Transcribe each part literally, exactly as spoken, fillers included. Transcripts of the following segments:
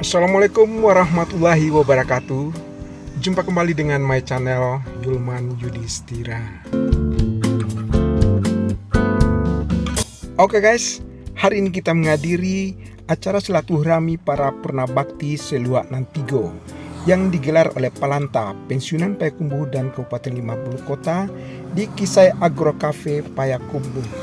Assalamualaikum warahmatullahi wabarakatuh. Jumpa kembali dengan my channel Yulman Yudhistira. Oke guys, hari ini kita menghadiri acara silaturahmi para pernabakti Seluak Nantigo yang digelar oleh Palanta Pensiunan Payakumbuh dan Kabupaten lima puluh Kota di Kisai Agro Cafe Payakumbuh.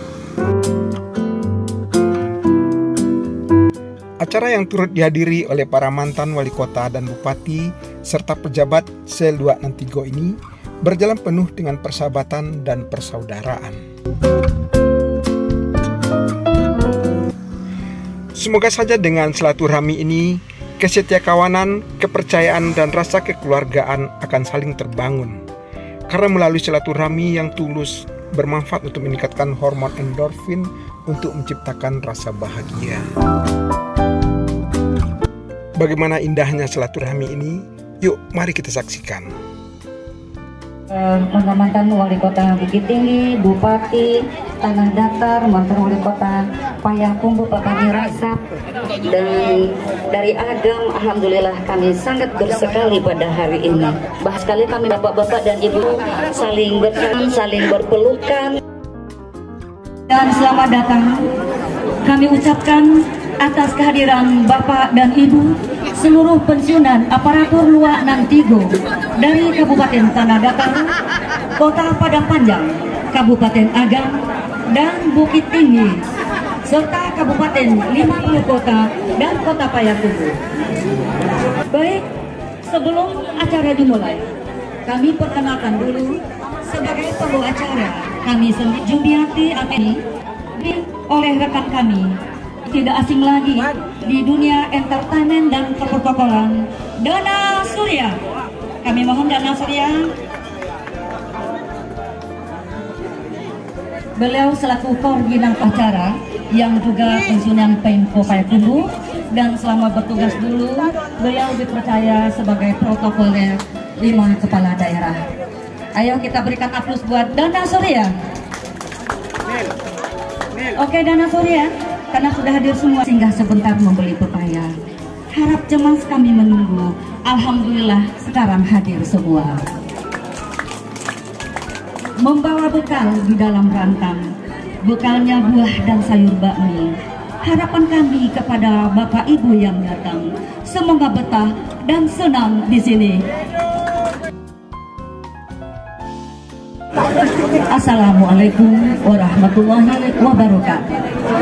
Acara yang turut dihadiri oleh para mantan wali kota dan bupati serta pejabat Seluak Nantigo ini berjalan penuh dengan persahabatan dan persaudaraan. Semoga saja dengan silaturahmi ini kesetiakawanan, kepercayaan dan rasa kekeluargaan akan saling terbangun. Karena melalui silaturahmi yang tulus bermanfaat untuk meningkatkan hormon endorfin untuk menciptakan rasa bahagia. Bagaimana indahnya silaturahmi ini? Yuk, mari kita saksikan. Mantan wali kota Bukit Tinggi, Bupati Tanah Datar, mantan wali kota Payakumbuh, Bapak Dirasap, dan dari Agam, alhamdulillah kami sangat bersekali pada hari ini. Bahas sekali kami bapak-bapak dan ibu saling berkan, saling berpelukan. Dan selamat datang kami ucapkan atas kehadiran Bapak dan Ibu seluruh pensiunan aparatur Luak Nantigo dari Kabupaten Tanah Datar, Kota Padang Panjang, Kabupaten Agam, dan Bukit Tinggi, serta Kabupaten lima puluh Kota dan Kota Payakumbuh. Baik, sebelum acara dimulai, kami perkenalkan dulu sebagai pembawa acara kami Jumiati Ateni oleh rekan kami tidak asing lagi di dunia entertainment dan perprotokolan, Dana Surya. Kami mohon Dana Surya. Beliau selaku koordinator acara yang juga pensiunan Pemko Payakumbuh, dan selama bertugas dulu beliau dipercaya sebagai protokoler lima kepala daerah. Ayo kita berikan aplaus buat Dana Surya. Oke Dana Surya, karena sudah hadir semua singgah sebentar membeli pepaya. Harap cemas kami menunggu. Alhamdulillah sekarang hadir semua. Membawa bekal di dalam rantang, bekalnya buah dan sayur bakmi. Harapan kami kepada Bapak Ibu yang datang, semoga betah dan senang di sini. Assalamualaikum warahmatullahi wabarakatuh.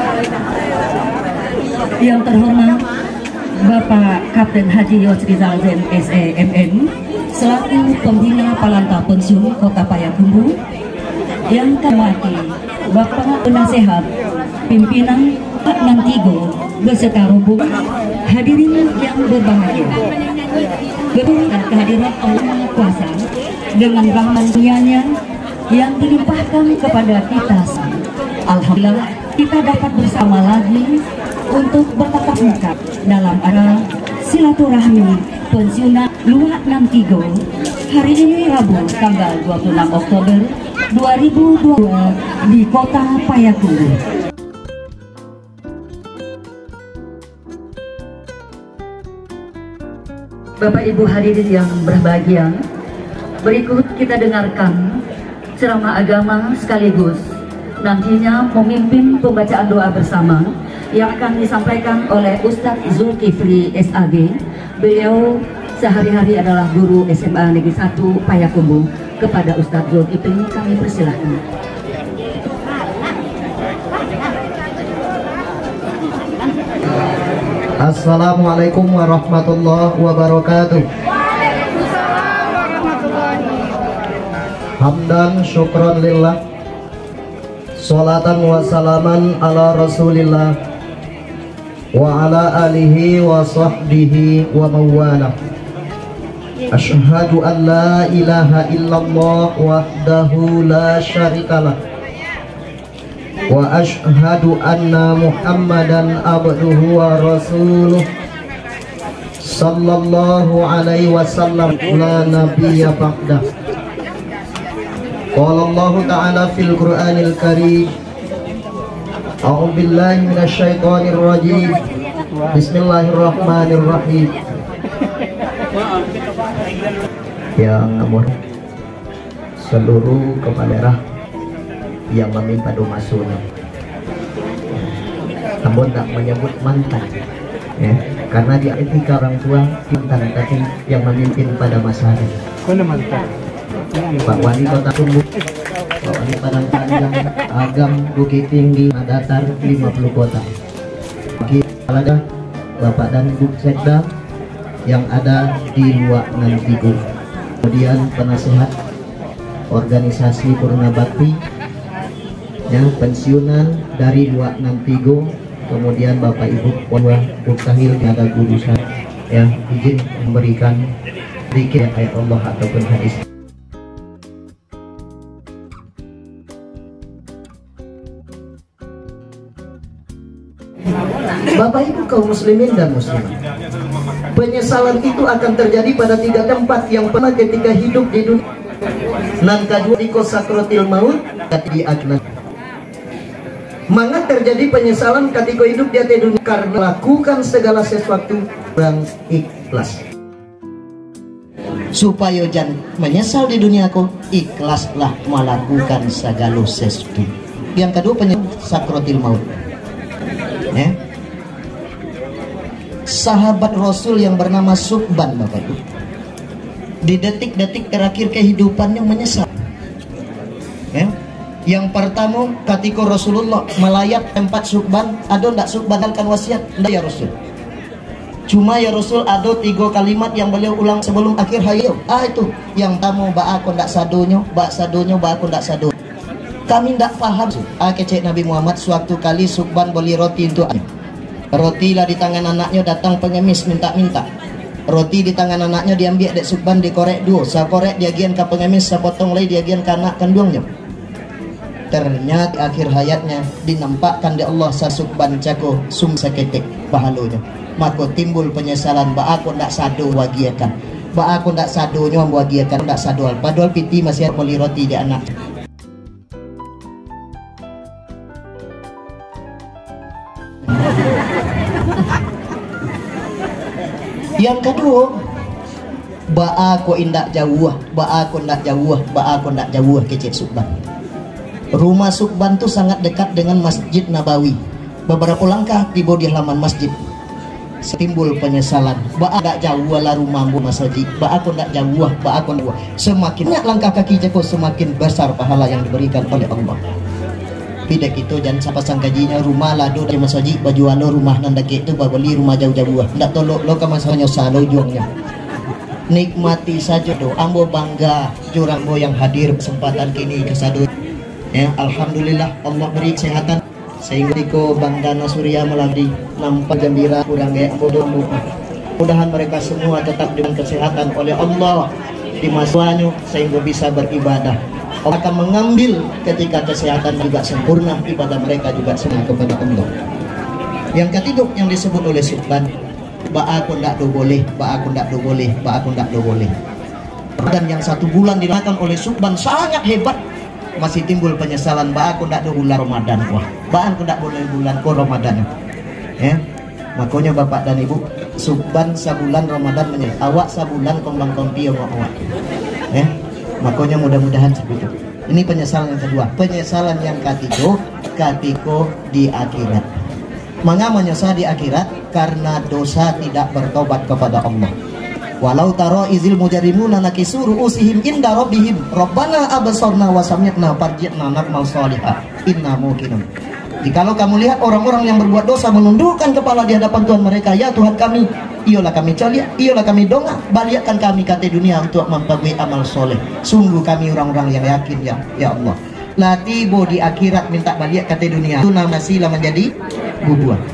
Yang terhormat Bapak Kapten Haji Yosrizal Zain S E M M selaku Pembina Palanta Pensiun Kota Payakumbuh, yang terhormati Bapak Penasehat Pimpinan Nantigo beserta rombongan hadirin yang berbahagia. Berkat kehadiran Allah Maha Kuasa dengan rahmat-Nya yang dilimpahkan kepada kita, alhamdulillah kita dapat bersama lagi untuk bertatap muka dalam acara silaturahmi pensiunan Luak Nantigo hari ini Rabu tanggal dua puluh enam Oktober dua ribu dua puluh dua di Kota Payakumbuh. Bapak Ibu hadirin yang berbahagia, berikut kita dengarkan ceramah agama sekaligus nantinya memimpin pembacaan doa bersama yang akan disampaikan oleh Ustadz Zulkifli S A G. Beliau sehari-hari adalah guru S M A Negeri satu Payakumbuh. Kepada Ustadz Zulkifli kami persilahkan. Assalamualaikum warahmatullahi wabarakatuh. Hamdan syukran lillah, salatan wa salaman ala rasulillah wa ala alihi wa sahbihi wa mawala. Asyhadu an la ilaha illallah wahdahu la syarikalah wa asyhadu anna muhammadan abduhu wa rasuluh sallallahu alaihi wasallam la nabiyya ba'dah. Qala Allah Ta'ala fil Qur'anil Karim, a'udzu billahi minasy syaithanir rajim. Bismillahirrahmanirrahim. Yang nomor seluruh kepala daerah yang meminta doa sunat, namun tak menyebut mantan, ya, karena dia etika orang tua mantan tapi yang memimpin pada masa hari. Pak Wali Kota Sumbu, Pak Wali Padang Panjang, Agam, Bukit Tinggi, Datar, lima puluh kota. Ada Bapak dan Ibu Sekda yang ada di luar Nantigo. Kemudian penasehat organisasi Purna Bakti yang pensiunan dari luar Nantigo. Kemudian Bapak Ibu Purna Buktahil yang ada guru saya yang izin memberikan sedikit ayat Allah ataupun hadis. Bapak Ibu kaum muslimin dan muslimat, penyesalan itu akan terjadi pada tiga tempat. Yang pertama ketika hidup di dunia, nan kedua di sakrotil maut, di akhirat. Maka terjadi penyesalan ketika hidup di atas dunia karena lakukan segala sesuatu yang ikhlas. Supaya jangan menyesal di duniaku, ikhlaslah melakukan segala sesuatu. Yang kedua penyesalan sakrotil maut. Ya. Sahabat Rasul yang bernama Subban, Bapak Ibu, di detik-detik terakhir kehidupannya menyesal. Ya. Yang pertama ketika Rasulullah melayat tempat Subban, ada ndak Subban akan wasiat? Ndak ya Rasul. Cuma ya Rasul ada tiga kalimat yang beliau ulang sebelum akhir hayat. Ah itu yang tamu ba aku ndak sadonyo, ba sadonyo ba aku ndak sado. Kami ndak paham. Ah kecek Nabi Muhammad suatu kali Subban beli roti untuk roti lah di tangan anaknya, datang pengemis minta-minta. Roti di tangan anaknya diambil dek Subban, dikorek dua. Sa korek dia gian ke pengemis, sa potong lagi dia gian ke anak kandungnya. Ternyata akhir hayatnya dinampakkan di Allah sa Subban cako sum saketek pahalunya. Maka timbul penyesalan, ba aku ndak sado wagiakan. Ba aku ndak sado nyom wagiakan, ndak sado. Padahal piti masih beli roti di anak. Yang kedua, ba aku indak jauh, ba aku ndak jauh, ba aku ndak jauh kecil Subban. Rumah Subban itu sangat dekat dengan Masjid Nabawi. Beberapa langkah tiba di halaman masjid. Setimbul penyesalan, ba ndak jauh lah rumahmu masjid, ba aku ndak jauh, ba aku ndak. Semakin banyak langkah kaki jeko, semakin besar pahala yang diberikan oleh Allah. Tidak itu jangan siapa sangkajinya rumah lado dari masjid baju alo rumah nandak itu beli rumah jauh-jauh ndak tolok lo ke masanya salo juangnya. Nikmati saja do ambo bangga jurambo yang hadir kesempatan kini kesado. Ya alhamdulillah Allah beri kesehatan sehingga diko Bangdana Surya melalui nampak gembira kurang gaya bodoh. Mudahan mereka semua tetap dengan kesehatan oleh Allah di masanya sehingga bisa beribadah. Allah akan mengambil ketika kesehatan juga sempurna, ibadah mereka juga sempurna kepada Allah. Yang ketiga yang disebut oleh Subban, ba aku ndak do boleh, ba aku ndak do boleh, ba aku ndak do boleh. Dan yang satu bulan dilakukan oleh Subban sangat hebat, masih timbul penyesalan, ba aku ndak do bulan Ramadan, wah, ba aku ndak boleh bulan ko Ramadan. Ya, makanya Bapak dan Ibu, Subban sabulan Ramadan menyel, awak sabulan kombang kompio mau awak. Ya. Makanya mudah-mudahan seperti itu. Ini penyesalan yang kedua. Penyesalan yang ketiga, ketika di akhirat. Mengapa menyesal di akhirat? Karena dosa tidak bertobat kepada Allah. Walau taro izil mujrimuna nakisuru usihim inda rabbihim rabbana absarna wa sami'na farji'na na'mal salihah inna muqinun. Jikalau kamu lihat orang-orang yang berbuat dosa menundukkan kepala di hadapan Tuhan mereka, ya Tuhan kami, iyalah kami cari, iyalah kami dongak, balikkan kami ke dunia untuk memperbaiki amal soleh. Sungguh kami orang-orang yang yakin ya, ya Allah. Lati bo di akhirat minta balik ke dunia, itu nama sila menjadi bubuan.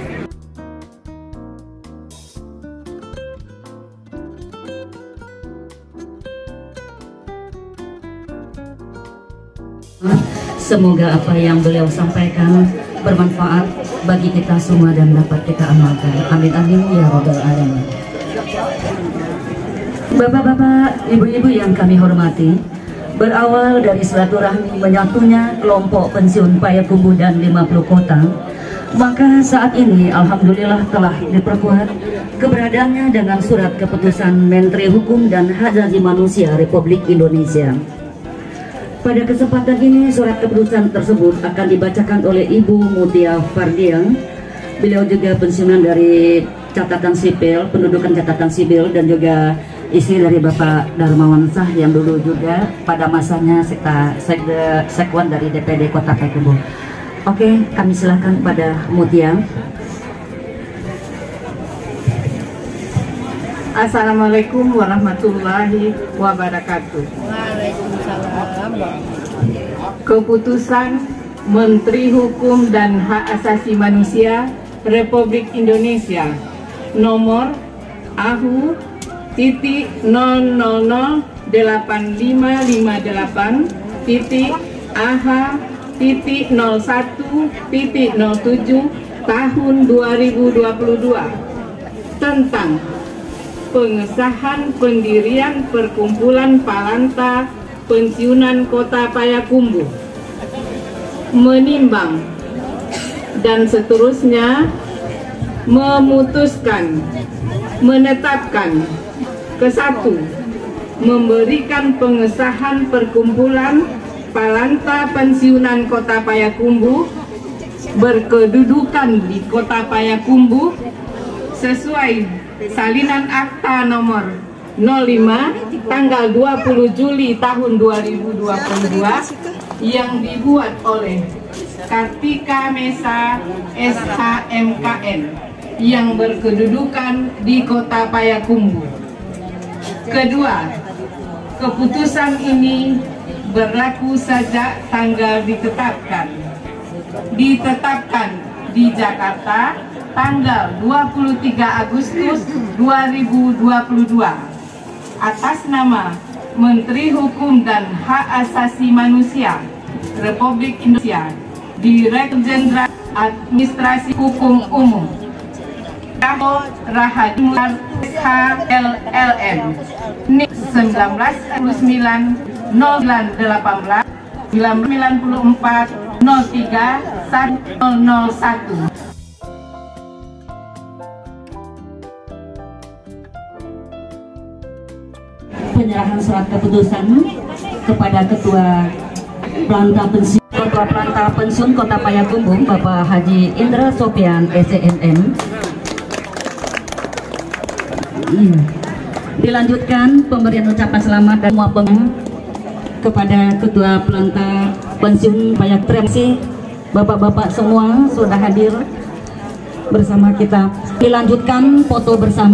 Semoga apa yang beliau sampaikan bermanfaat bagi kita semua dan dapat kita amalkan. Amin amin ya rabbal alamin. Bapak-bapak, ibu-ibu yang kami hormati, berawal dari silaturahmi menyatunya kelompok pensiun Payakumbuh dan lima puluh kota, Maka saat ini alhamdulillah telah diperkuat keberadaannya dengan surat keputusan Menteri Hukum dan Hak Asasi Manusia Republik Indonesia. Pada kesempatan ini surat keputusan tersebut akan dibacakan oleh Ibu Mutia Fardiang. Beliau juga pensiunan dari catatan sipil, pendudukan catatan sipil, dan juga istri dari Bapak Darmawan Shah yang dulu juga pada masanya sekta sekda sekwan dari D P D Kota Payakumbuh. Oke, kami silakan pada Mutia. Assalamualaikum warahmatullahi wabarakatuh. Waalaikumsalam. Keputusan Menteri Hukum dan Hak Asasi Manusia Republik Indonesia nomor A H U titik nol nol nol delapan lima lima delapan titik A H titik nol satu titik nol tujuh tahun dua ribu dua puluh dua tentang pengesahan pendirian Perkumpulan Palanta Pensiunan Kota Payakumbuh, menimbang dan seterusnya memutuskan menetapkan kesatu, memberikan pengesahan Perkumpulan Palanta Pensiunan Kota Payakumbuh berkedudukan di Kota Payakumbuh sesuai salinan akta nomor nol lima tanggal dua puluh Juli tahun dua ribu dua puluh dua yang dibuat oleh Kartika Mesa S H M K N yang berkedudukan di Kota Payakumbuh. Kedua, keputusan ini berlaku sejak tanggal ditetapkan. Ditetapkan di Jakarta tanggal dua puluh tiga Agustus dua ribu dua puluh dua atas nama Menteri Hukum dan Hak Asasi Manusia Republik Indonesia, Direktur Jenderal Administrasi Hukum Umum Rahadi H L L M sembilan belas sembilan nol delapan belas sembilan puluh empat nol tiga nol nol satu. Penyerahan surat keputusan kepada Ketua Planta Pensiun Ketua Planta Pensiun Kota Payakumbuh Bapak Haji Indra Sopian S M M. Dilanjutkan pemberian ucapan selamat dan semua pengumuman kepada Ketua Planta Pensiun Payakumbuh. Terima kasih Bapak-bapak semua sudah hadir bersama kita. Dilanjutkan foto bersama.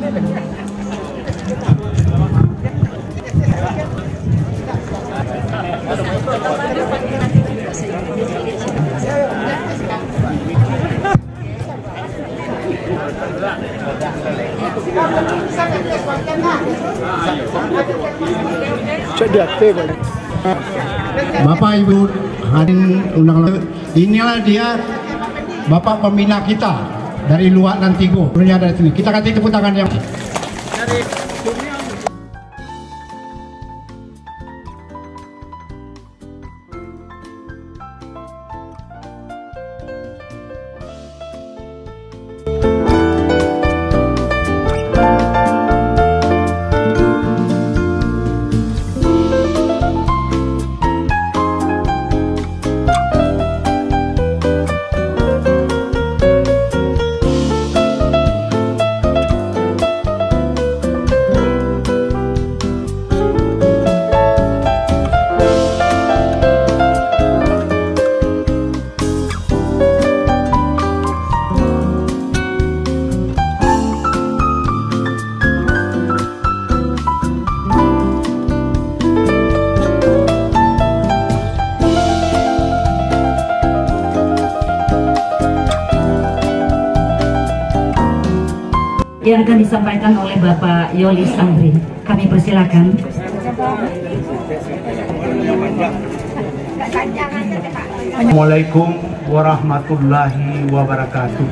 Bapak Ibu hadirin undangan, inilah dia Bapak pembina kita dari Luak Nantigo. Dari sini kita kasih tepuk tangan yang yang akan disampaikan oleh Bapak Yolis Andri. Kami persilakan. Assalamualaikum warahmatullahi wabarakatuh.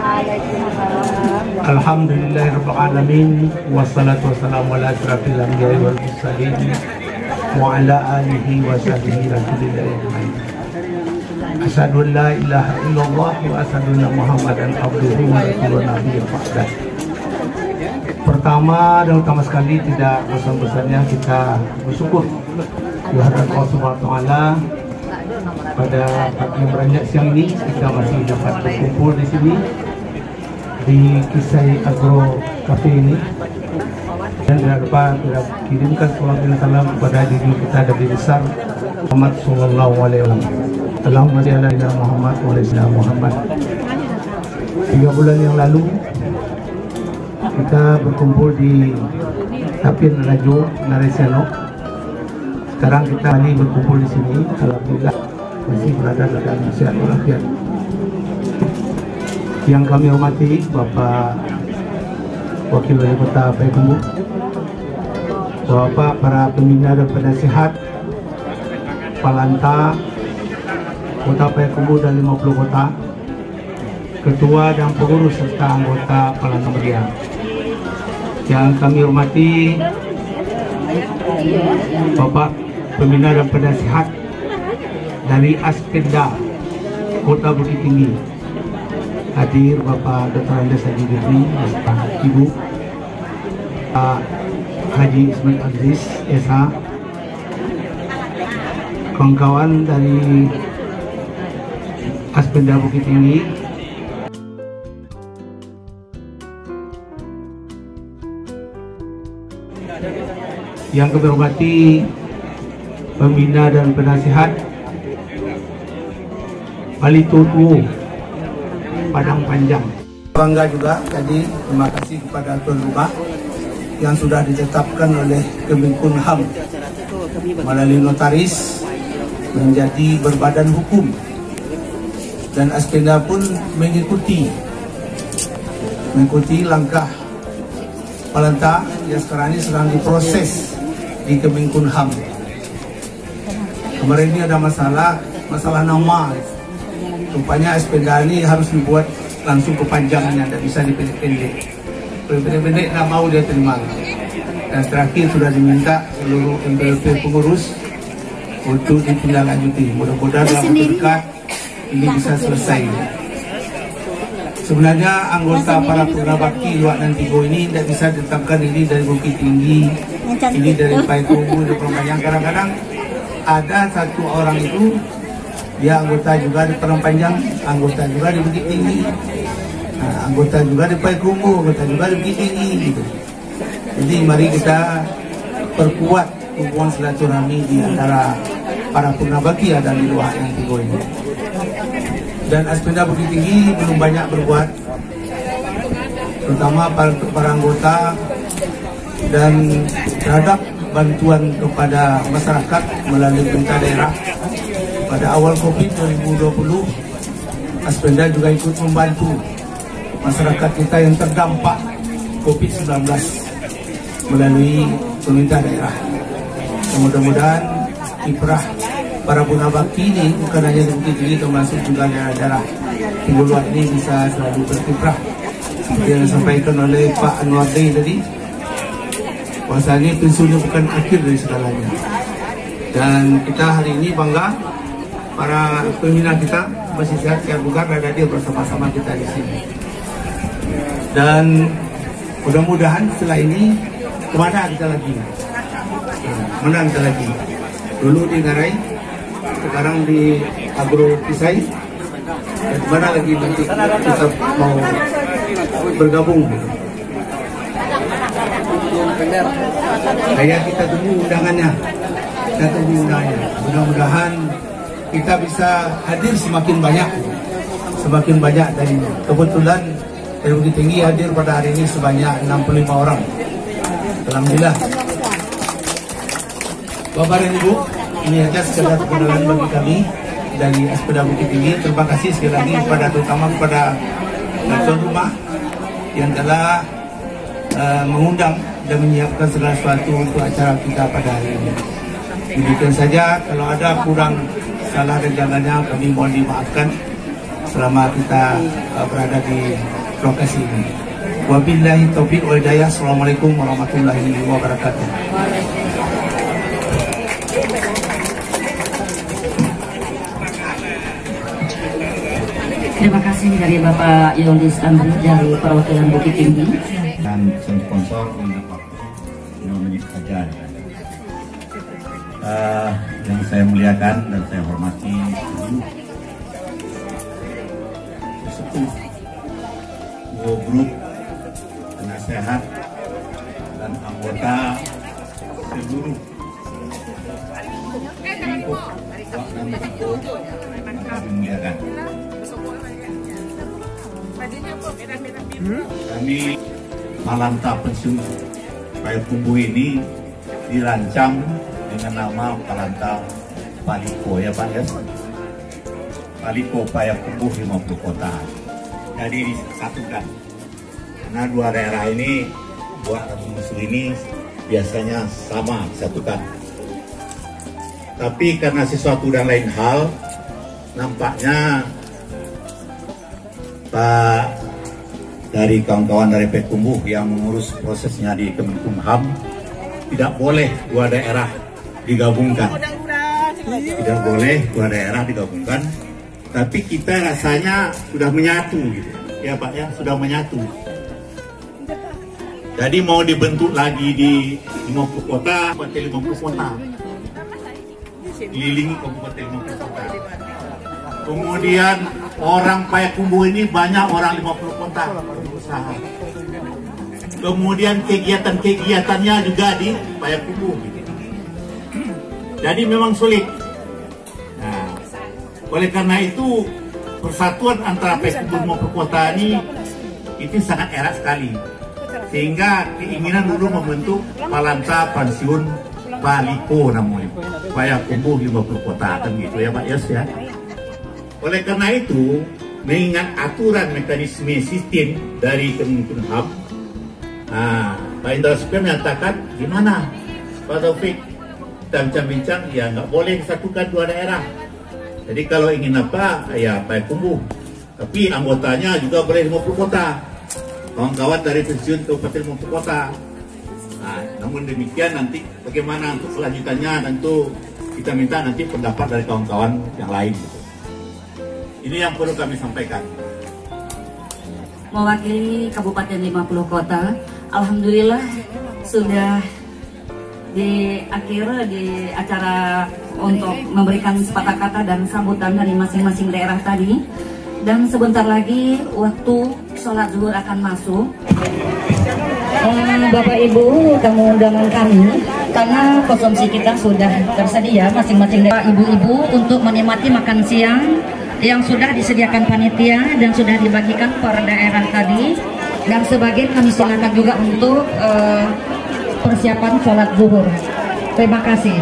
Alhamdulillahirabbil alamin wassalatu wassalamu ala asyrafil anbiya'i wal mursalin wa ala alihi wa sahbihi rasulillah. Asyhadu an la ilaha illallah wa asyhadu anna Muhammadan abduhu wa rasuluhu nabiyyu ba'da. Pertama dan utama sekali, tidak bosan-bosannya kita bersyukur kehadirat Allah Subhanahu wa taala. Pada pagi yang beranjak siang ini kita masih dapat berkumpul di sini di Kisai Agro Cafe ini, dan tidak lupa kita kirimkan salam dan salam kepada diri kita Nabi besar Muhammad sallallahu alaihi wasallam. Allahumma shalli ala Muhammad wa ala Muhammad. Tiga bulan yang lalu kita berkumpul di Tapin Rajo Naresiano. Sekarang kita kali berkumpul di sini, alhamdulillah masih berada dalam sehat walafiat. Yang kami hormati Bapak Wakil Wali Kota Payakumbuh, Bapak para pembina dan penasihat Palanta Kota Payakumbuh dan lima puluh kota, ketua dan pengurus serta anggota Palanta Media. Yang kami hormati Bapak pembina dan penasihat dari Aspenda Kota Bukit Tinggi, hadir Bapak Doktor Andes Haji Giri, Ibu Pak Haji Ismail Aziz S H, kawan-kawan dari Aspenda Bukit Tinggi, yang kami hormati pembina dan penasihat Bali Tutu Padang Panjang. Bangga juga tadi, terima kasih kepada tuan rumah yang sudah ditetapkan oleh Kemenkumham melalui notaris menjadi berbadan hukum, dan Aspenda pun mengikuti mengikuti langkah Palanta yang sekarang ini sedang diproses di Kemenkumham. Kemarin ini ada masalah masalah nama. Rupanya Aspenda ini harus dibuat langsung kepanjangannya, tidak bisa dipendek-pendek. Pendek-pendek tidak mau dia terima. Dan terakhir sudah diminta seluruh M P L P pengurus untuk ditindaklanjuti. Mudah-mudahan dalam waktu dekat ini bisa selesai. Sebenarnya anggota para Purna Bakti Luak Nantigo ini tidak bisa ditetapkan ini dari Bukit Tinggi, ini dari Payakumbuh, dari Perempanjang. Kadang-kadang ada satu orang itu dia anggota juga di Padang Panjang, anggota juga di Bukit Tinggi, nah, anggota juga di Payakumbuh, anggota juga di Bukit Tinggi gitu. Jadi mari kita perkuat hubungan silaturahmi di antara para Purnabakti dan di luar yang tiga ini. Dan Aspenda Bukit Tinggi belum banyak berbuat, terutama para, para anggota dan terhadap bantuan kepada masyarakat melalui pemerintah daerah. Pada awal Covid dua ribu dua puluh, Aspenda juga ikut membantu masyarakat kita yang terdampak Covid sembilan belas melalui pemerintah daerah. Mudah-mudahan kiprah para Purna Bakti ini bukan hanya di Bukit Tinggi, termasuk juga daerah-daerah Timur Luar ini bisa selalu berkiprah. Yang disampaikan oleh Pak Anwar Day tadi, bahwasanya pensiunnya bukan akhir dari segalanya. Dan kita hari ini bangga para pembina kita masih sehat, sehat bugar, dan hadir bersama-sama kita di sini. Dan mudah-mudahan setelah ini kemana kita lagi? Mana kita lagi? Dulu di Ngarai, sekarang di Agro Kisai, dan mana lagi nanti kita mau bergabung? Kayak kita tunggu undangannya, kita tunggu undangannya. Mudah-mudahan kita bisa hadir semakin banyak, semakin banyak. Dan kebetulan dari Bukit Tinggi hadir pada hari ini sebanyak enam puluh lima orang. Alhamdulillah. Bapak dan Ibu, ini saja sekedar perkenalan bagi kami dari Aspenda Bukit Tinggi. Terima kasih sekali lagi kepada, terutama kepada tuan rumah yang telah uh, mengundang dan menyiapkan segala sesuatu untuk acara kita pada hari ini. Demikian saja, kalau ada kurang salah dan jalannya kami mohon dimaafkan selama kita uh, berada di lokasi ini. Wabillahi taufiq wal hidayah. Assalamualaikum warahmatullahi wabarakatuh. dari Bapak Yolis Andri dari perwakilan Bukit Tinggi. Dan sponsor untuk lima menit saja. Uh, yang saya muliakan dan saya hormati sesepuh dua grup penasehat dan anggota seluruh lingkup Wak dan Tiko yang kami muliakan. Kami Malanta Pensiun Payakumbuh ini dirancang dengan nama Palanta Paliko ya Pak ya. Paliko Payakumbuh lima puluh kota. Jadi disatukan. Karena dua daerah ini, dua musuh ini biasanya sama disatukan. Tapi karena sesuatu dan lain hal, nampaknya Pak dari kawan-kawan dari Payakumbuh yang mengurus prosesnya di Kemenkumham tidak boleh dua daerah digabungkan. Tidak boleh dua daerah digabungkan. Tapi kita rasanya sudah menyatu gitu. Ya Pak ya, sudah menyatu. Jadi mau dibentuk lagi di lima puluh kota, kabupaten lima puluh kota. Kelilingi kabupaten lima puluh kota. Kemudian orang Payakumbuh ini banyak orang lima puluh kota berusaha. Kemudian kegiatan-kegiatannya juga di Payakumbuh. Jadi memang sulit. Nah, oleh karena itu persatuan antara Payakumbuh lima puluh kota ini itu sangat erat sekali. Sehingga keinginan dulu membentuk Palanta Pensiun Paliko namanya. Payakumbuh lima puluh kota kan gitu ya Pak Yos ya. Oleh karena itu, mengingat aturan mekanisme sistem dari Kemenkumham, nah, Pak Indra Sukma menyatakan gimana Pak Taufik? Kita bincang-bincang, ya nggak boleh disatukan dua daerah. Jadi kalau ingin apa, ya Payakumbuh. Tapi anggotanya juga boleh lima puluh kota. Kawan-kawan dari pensiun kabupaten lima puluh kota. Nah, namun demikian nanti bagaimana untuk selanjutannya tentu kita minta nanti pendapat dari kawan-kawan yang lain. Gitu. Ini yang perlu kami sampaikan. Mewakili Kabupaten lima puluh kota, alhamdulillah sudah di akhir di acara untuk memberikan sepatah kata dan sambutan dari masing-masing daerah tadi. Dan sebentar lagi waktu sholat zuhur akan masuk. Eh, Bapak Ibu, tamu undangan kami, karena konsumsi kita sudah tersedia masing-masing daerah ibu-ibu untuk menikmati makan siang yang sudah disediakan panitia dan sudah dibagikan per daerah tadi. Dan sebagian kami silakan juga untuk uh, persiapan sholat zuhur. Terima kasih.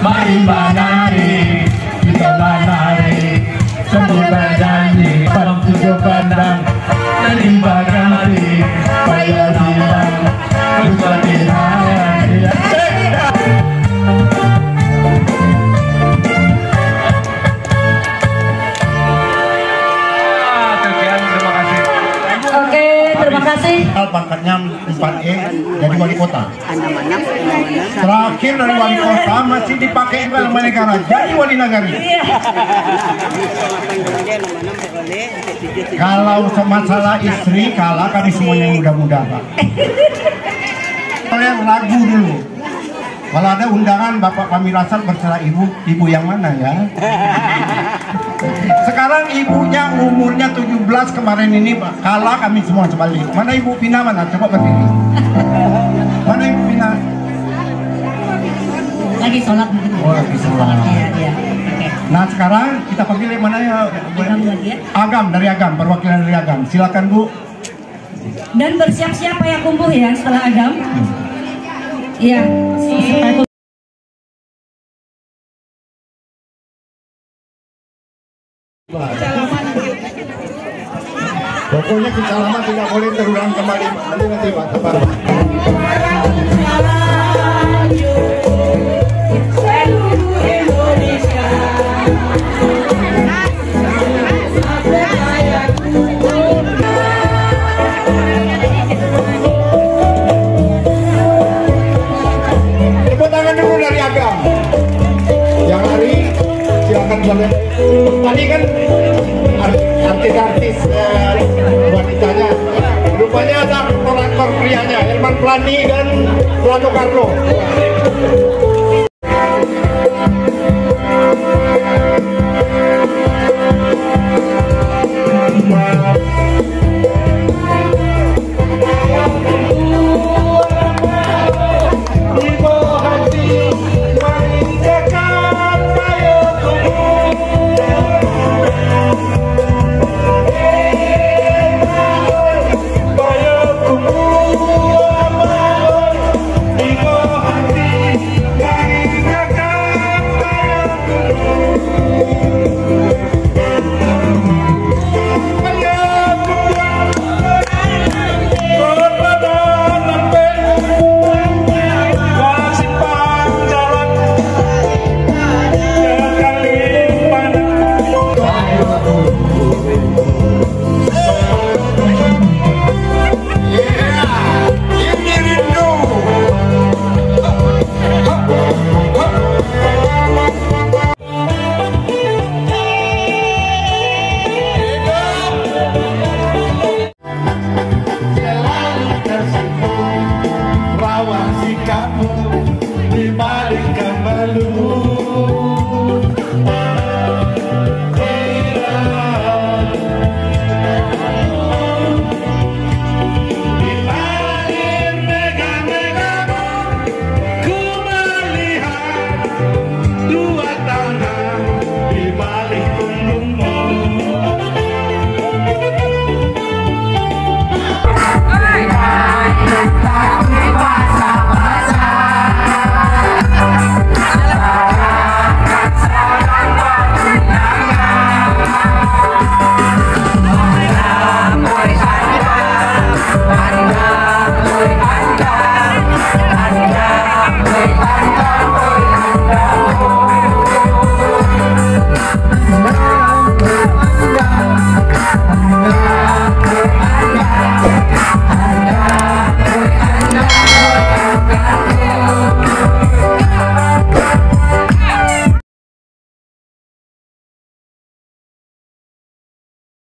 Mari menari, kita menari, sambil bernyanyi, dalam tujuh pandang, dari bagari, payah silang, bersama hari. Terima kasih. Pangkatnya empat E jadi wali kota. Terakhir dari wali kota masih dipakai oleh negara jadi wali negara. Kalau masalah istri kalah kami semuanya muda-muda Pak. Kalian lagu dulu. Kalau ada undangan Bapak Pamirasan bersama ibu, ibu yang mana ya? Sekarang ibunya umurnya tujuh belas kemarin ini Pak. Kalah kami semua sebalik. Mana Ibu Pina mana? Coba berdiri. Mana Ibu Pina? Lagi sholat. Oh, lagi sholat. Iya, iya. Nah sekarang kita panggil yang mana ya? Agam lagi ya? Agam dari Agam, perwakilan dari Agam. Silakan Bu. Dan bersiap-siap ya kumpuh ya setelah Agam. Iya. Hmm. Pokoknya kita lama tidak boleh terulang kembali. Nanti nanti Pak, sabar. Seluruh Indonesia. Tepuk tangan dulu dari Agam. Yang lari silakan boleh. Tadi kan artis-artis eh, wanitanya, rupanya ada aktor-aktor prianya, Herman Plani dan Plano Carlo.